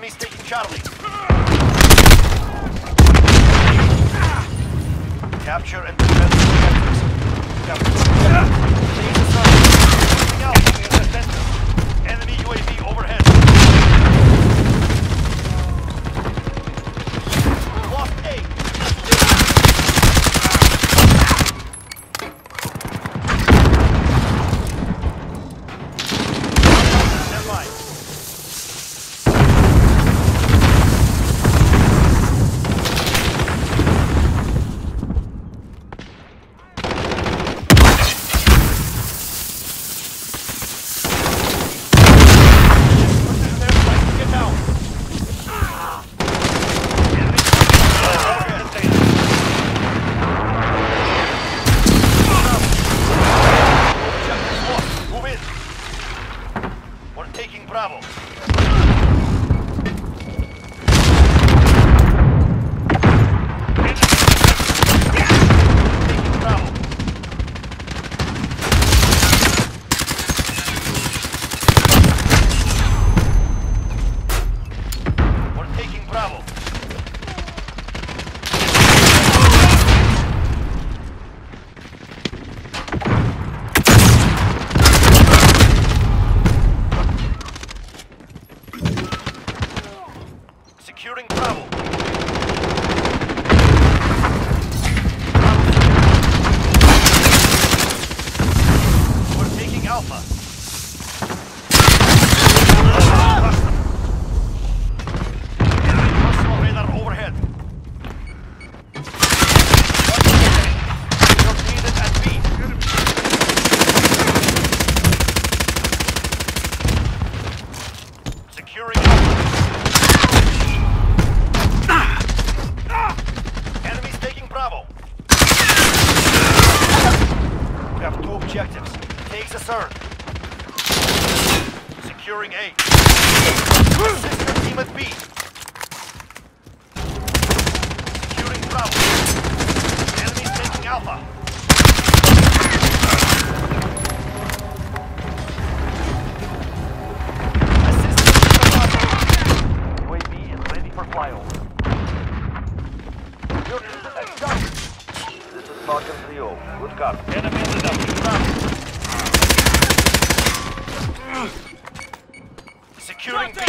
Enemies taking Charlie. Capture and defend the objectives. Enemy UAV overhead. Lost A. Stand by. Bravo. We're taking Bravo. Securing Bravo. We're taking Alpha. Enemy personal radar overhead. You're needed at B. Securing Alpha. Enemies taking Bravo. We have 2 objectives. Take the third. Securing A. Assist your team at B. Securing Bravo. Enemies taking Alpha. Assist your team at Bravo. UAV is ready for flyover. This is Falcon 3-0. Good copy. Enemy in the dump. Securing B.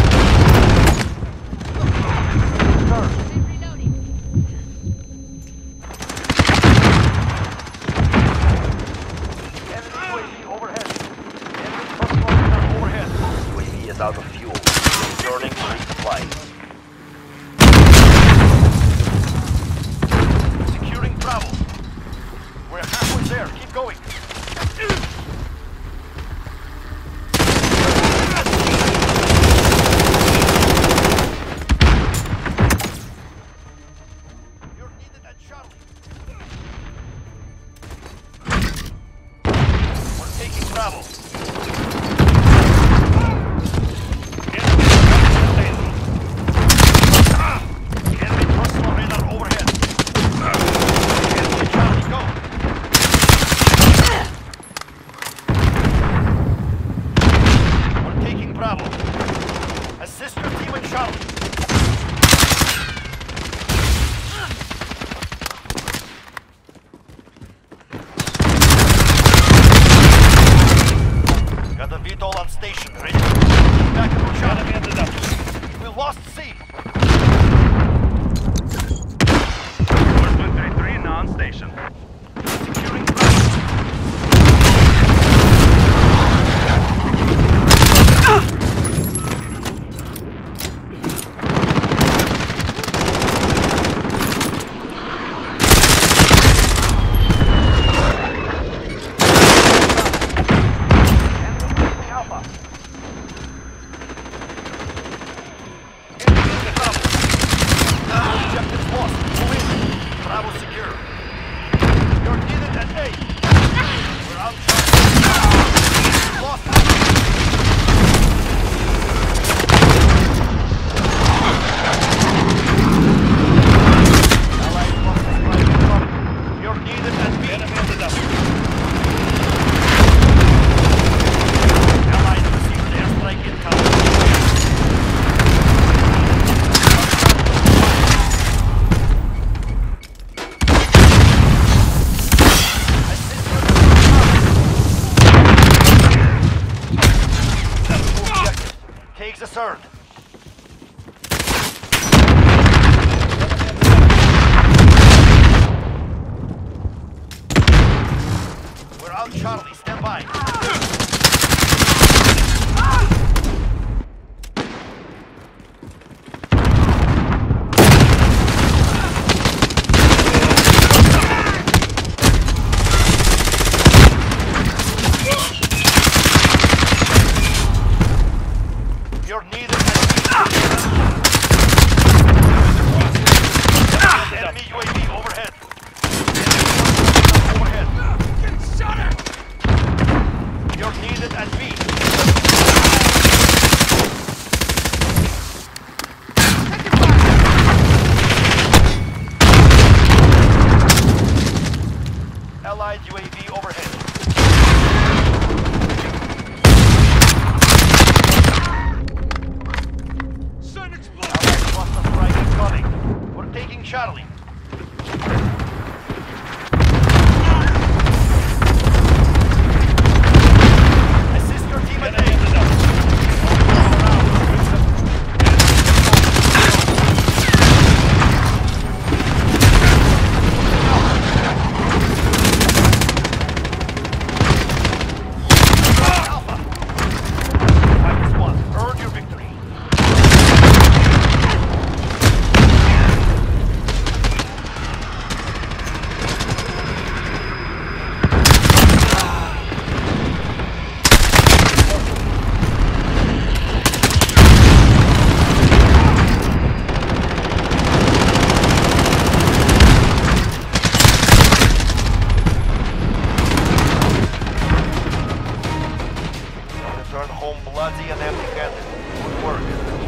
Enemy UAV overhead. Enemy personal radar overhead. UAV is out of fuel. Returning to resupply. Bravo. We're halfway there. Keep going. You're needed at Charlie. We're taking Bravo. Enemy personal radar overhead. Bravo. Assist your team in Charlie. concerned. We're out, Charlie. Stand by. You're needed. Enemy UAV overhead. Overhead. Get shot at! You're needed at B. Allied UAV overhead. Allied cluster strike incoming. We're taking Charlie. Assist your team at A. Alpha. Minus one. Earn your victory. Return home bloody and empty-handed. Good work.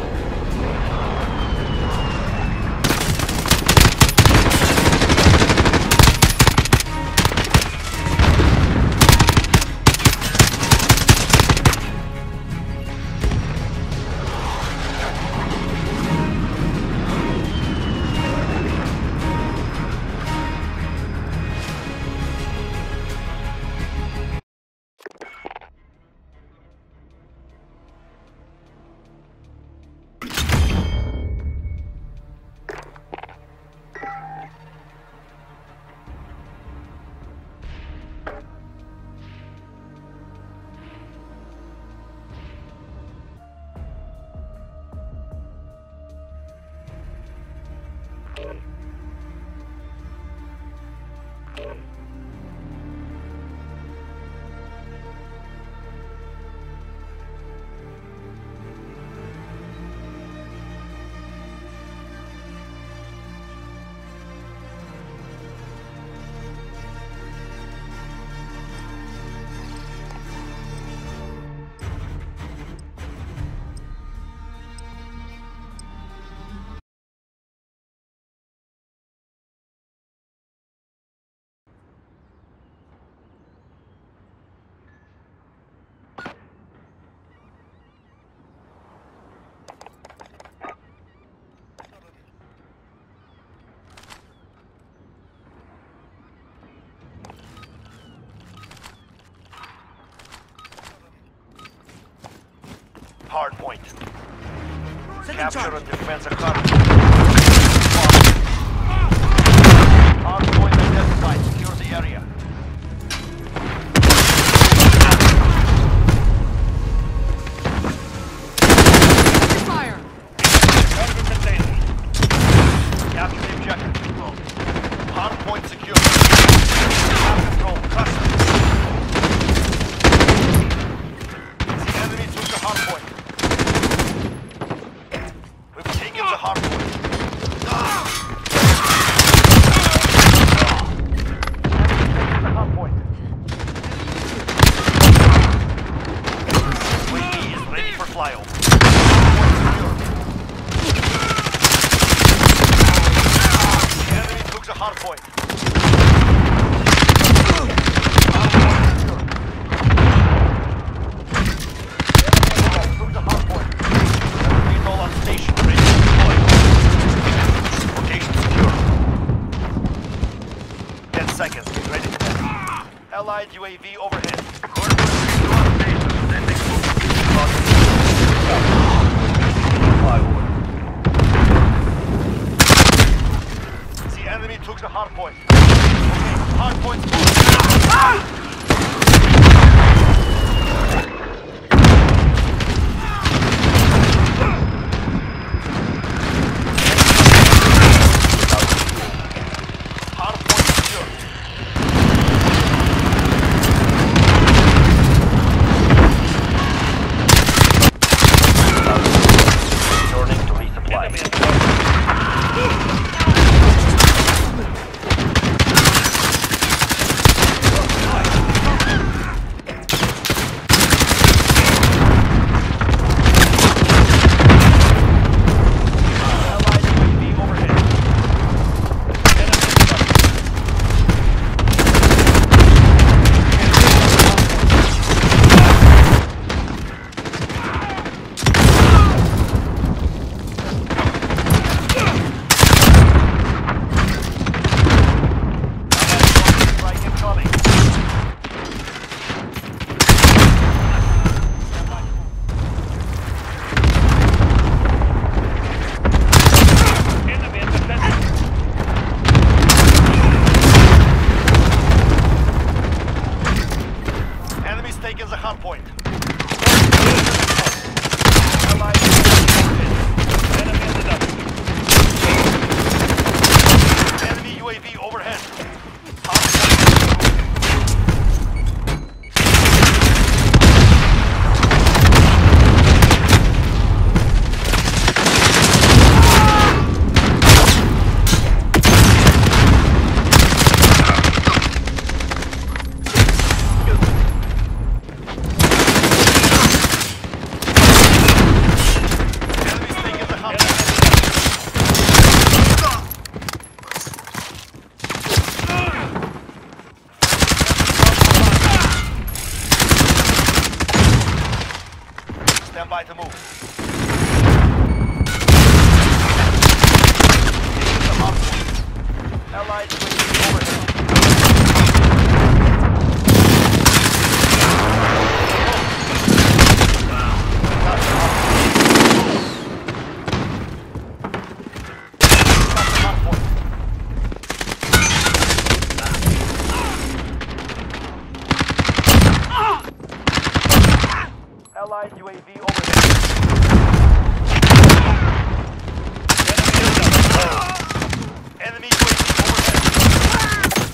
Hard point. Capture and defense a hard point identified. Secure the area. Fire! Capture the objective. Hard point secure. Have control. Cluster. The enemy took the hard point. We've taken the hard point. The hard point. UAV is ready for flyover. The enemy took the hard point. Took the hard point. Retool on station. Ready to deploy. Location secure. 10 seconds. Get ready. Allied UAV overhead. took the hard point. Okay, hard point scored. Hard point secured. Returning to resupply. Allied UAV overhead. Enemy strike incoming. Enemy in defense. Enemies taking the hard point. Allied enemy in the dust. Enemy UAV overhead. Hard point. Enemies taking the hard point. Stand by to move. Taking the hard point. Allied UAV overhead. Hard point. Allied UAV overhead. Enemy UAV overhead.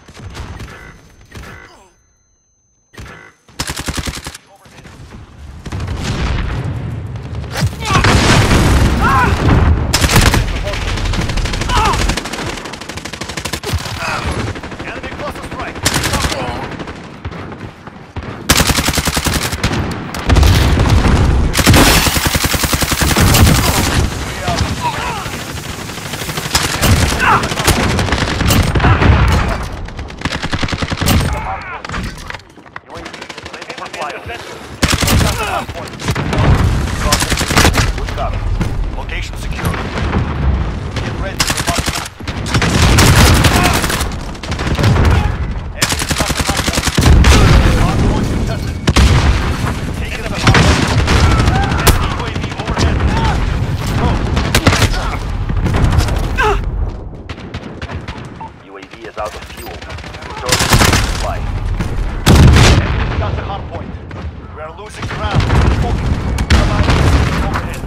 Enemy cluster strike. Location secure. Get ready for marksman. Enemy cluster hard point contested. Taking the hard point. Enemy UAV overhead. UAV is out of fuel. Return to supply. Enemy's got the hard point. We are losing ground. Focus. Allied UAV overhead.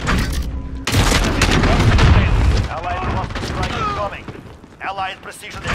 Allied cluster strike incoming. Allied precision